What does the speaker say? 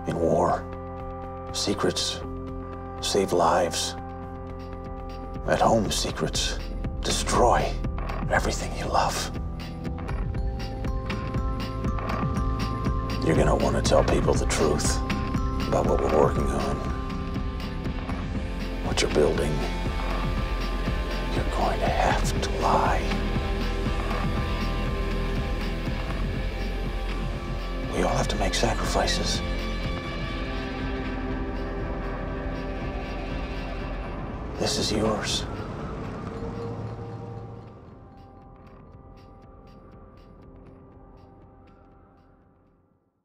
In war, secrets save lives. At home, secrets destroy everything you love. You're gonna want to tell people the truth about what we're working on, what you're building. You're going to have to lie. We all have to make sacrifices. This is yours.